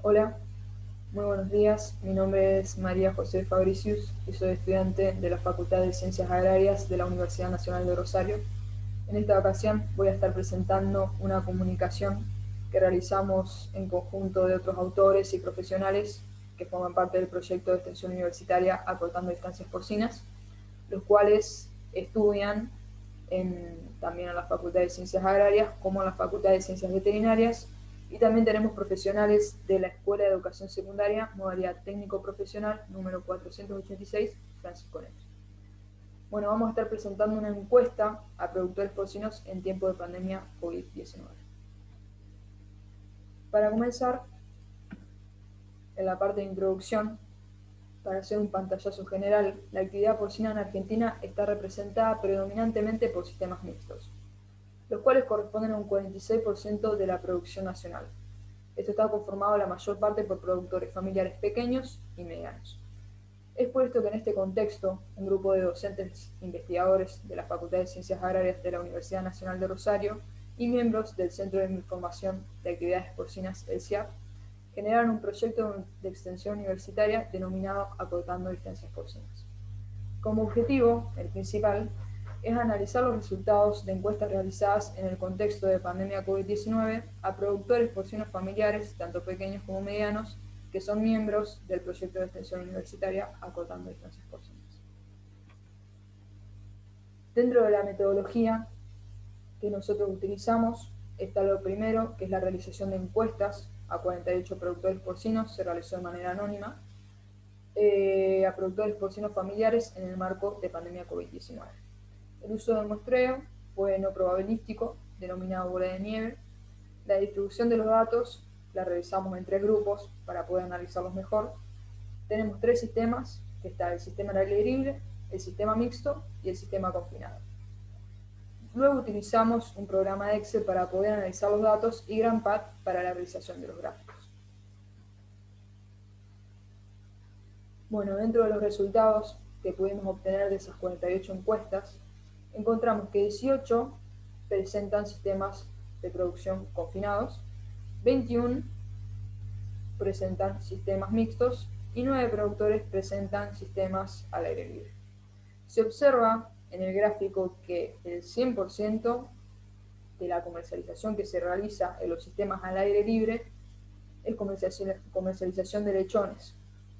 Hola, muy buenos días. Mi nombre es María José Fabricius y soy estudiante de la Facultad de Ciencias Agrarias de la Universidad Nacional de Rosario. En esta ocasión voy a estar presentando una comunicación que realizamos en conjunto de otros autores y profesionales que forman parte del proyecto de extensión universitaria Acortando Distancias Porcinas, los cuales estudian también en la Facultad de Ciencias Agrarias como en la Facultad de Ciencias Veterinarias, y también tenemos profesionales de la Escuela de Educación Secundaria, modalidad técnico-profesional, número 486, Francisco Neto. Bueno, vamos a estar presentando una encuesta a productores porcinos en tiempo de pandemia COVID-19. Para comenzar, en la parte de introducción, para hacer un pantallazo general, la actividad porcina en Argentina está representada predominantemente por sistemas mixtos, los cuales corresponden a un 46% de la producción nacional. Esto está conformado la mayor parte por productores familiares pequeños y medianos. Es por esto que en este contexto, un grupo de docentes investigadores de la Facultad de Ciencias Agrarias de la Universidad Nacional de Rosario y miembros del Centro de Información de Actividades Porcinas, el CIAP, generaron un proyecto de extensión universitaria denominado Acortando Distancias Porcinas. Como objetivo, el principal, es analizar los resultados de encuestas realizadas en el contexto de pandemia COVID-19 a productores porcinos familiares, tanto pequeños como medianos, que son miembros del proyecto de extensión universitaria Acortando Distancias Porcinas. Dentro de la metodología que nosotros utilizamos está lo primero, que es la realización de encuestas a 48 productores porcinos, se realizó de manera anónima, a productores porcinos familiares en el marco de pandemia COVID-19. El uso del muestreo fue no probabilístico, denominado bola de nieve. La distribución de los datos la revisamos en 3 grupos para poder analizarlos mejor. Tenemos 3 sistemas, que está el sistema al aire libre, el sistema mixto y el sistema confinado. Luego utilizamos un programa de Excel para poder analizar los datos y GrandPad para la realización de los gráficos. Bueno, dentro de los resultados que pudimos obtener de esas 48 encuestas, encontramos que 18 presentan sistemas de producción confinados, 21 presentan sistemas mixtos y 9 productores presentan sistemas al aire libre. Se observa en el gráfico que el 100% de la comercialización que se realiza en los sistemas al aire libre es comercialización de lechones.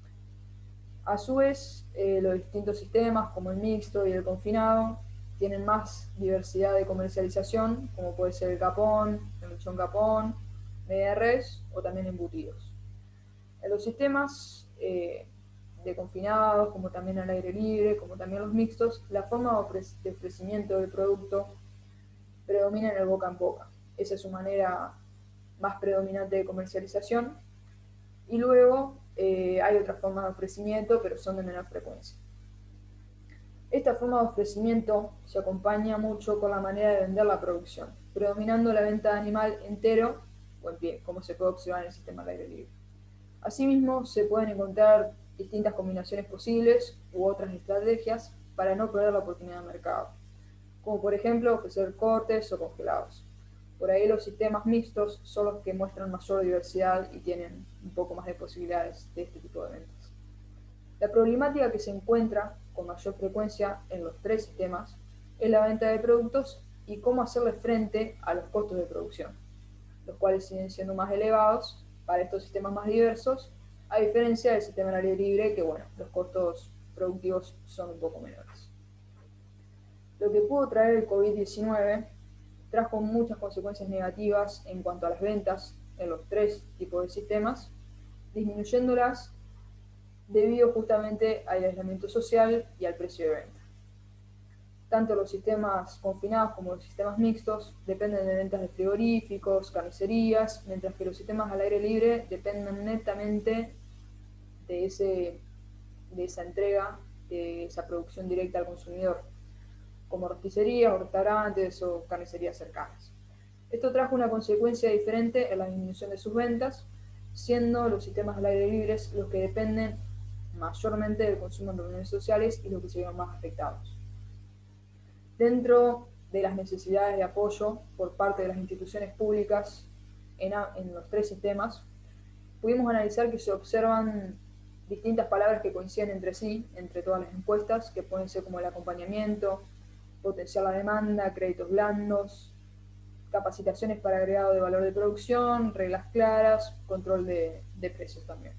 A su vez, los distintos sistemas, como el mixto y el confinado, tienen más diversidad de comercialización, como puede ser el capón, el lechón capón, media res o también embutidos. En los sistemas de confinados, como también al aire libre, como también los mixtos, la forma de ofrecimiento del producto predomina en el boca en boca. Esa es su manera más predominante de comercialización. Y luego hay otras formas de ofrecimiento, pero son de menor frecuencia. Esta forma de ofrecimiento se acompaña mucho con la manera de vender la producción, predominando la venta de animal entero o en pie, como se puede observar en el sistema al aire libre. Asimismo, se pueden encontrar distintas combinaciones posibles u otras estrategias para no perder la oportunidad de mercado, como por ejemplo ofrecer cortes o congelados. Por ahí los sistemas mixtos son los que muestran mayor diversidad y tienen un poco más de posibilidades de este tipo de ventas. La problemática que se encuentra con mayor frecuencia en los 3 sistemas es la venta de productos y cómo hacerle frente a los costos de producción, los cuales siguen siendo más elevados para estos sistemas más diversos, a diferencia del sistema al aire libre, que bueno, los costos productivos son un poco menores. Lo que pudo traer el COVID-19 trajo muchas consecuencias negativas en cuanto a las ventas en los 3 tipos de sistemas, disminuyéndolas debido justamente al aislamiento social y al precio de venta. Tanto los sistemas confinados como los sistemas mixtos dependen de ventas de frigoríficos, carnicerías, mientras que los sistemas al aire libre dependen netamente de esa entrega, de esa producción directa al consumidor, como rosticerías o restaurantes o carnicerías cercanas. Esto trajo una consecuencia diferente en la disminución de sus ventas, siendo los sistemas al aire libre los que dependen mayormente del consumo en reuniones sociales y los que se vieron más afectados. Dentro de las necesidades de apoyo por parte de las instituciones públicas en los 3 sistemas, pudimos analizar que se observan distintas palabras que coinciden entre sí, entre todas las encuestas, que pueden ser como el acompañamiento, potenciar la demanda, créditos blandos, capacitaciones para agregado de valor de producción, reglas claras, control de precios también.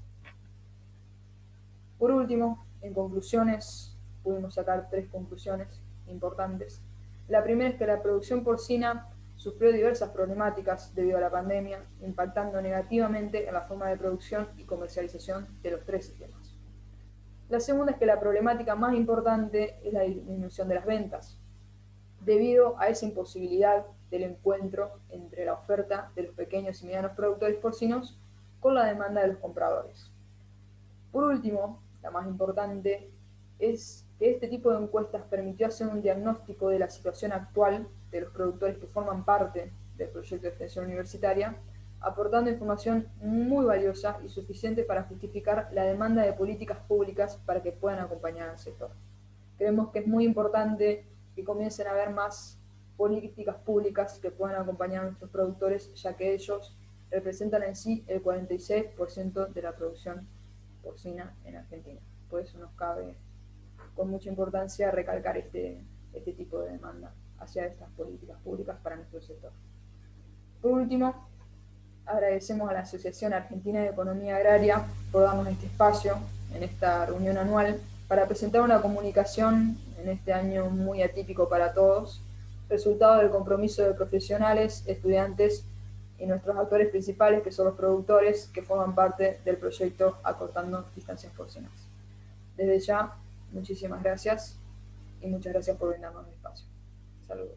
Por último, en conclusiones, pudimos sacar 3 conclusiones importantes. La primera es que la producción porcina sufrió diversas problemáticas debido a la pandemia, impactando negativamente en la forma de producción y comercialización de los 3 sistemas. La segunda es que la problemática más importante es la disminución de las ventas, debido a esa imposibilidad del encuentro entre la oferta de los pequeños y medianos productores porcinos con la demanda de los compradores. Por último, la más importante, es que este tipo de encuestas permitió hacer un diagnóstico de la situación actual de los productores que forman parte del proyecto de extensión universitaria, aportando información muy valiosa y suficiente para justificar la demanda de políticas públicas para que puedan acompañar al sector. Creemos que es muy importante que comiencen a haber más políticas públicas que puedan acompañar a nuestros productores, ya que ellos representan en sí el 46% de la producción porcina en Argentina. Por eso nos cabe con mucha importancia recalcar este tipo de demanda hacia estas políticas públicas para nuestro sector. Por último, agradecemos a la Asociación Argentina de Economía Agraria por darnos este espacio en esta reunión anual para presentar una comunicación en este año muy atípico para todos, resultado del compromiso de profesionales, estudiantes y nuestros actores principales, que son los productores que forman parte del proyecto Acortando Distancias Porcinas. Desde ya, muchísimas gracias y muchas gracias por brindarnos el espacio. Saludos.